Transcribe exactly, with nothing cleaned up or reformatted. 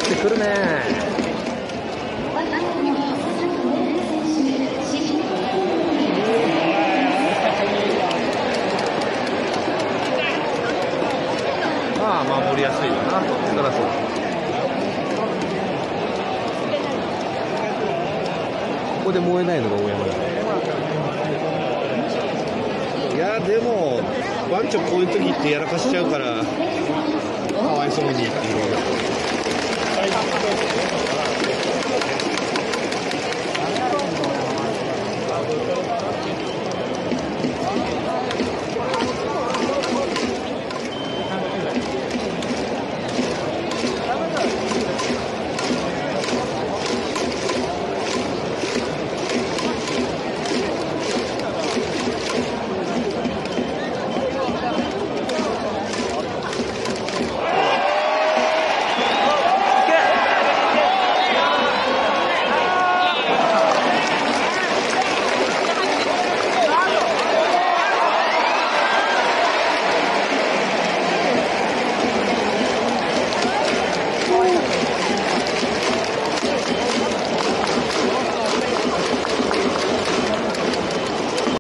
ってくるね。まあ守りやすいよな。そらそう。ここで燃えないのが大山だ。 いやでも番長こういう時ってやらかしちゃうからかわいそうにっていう。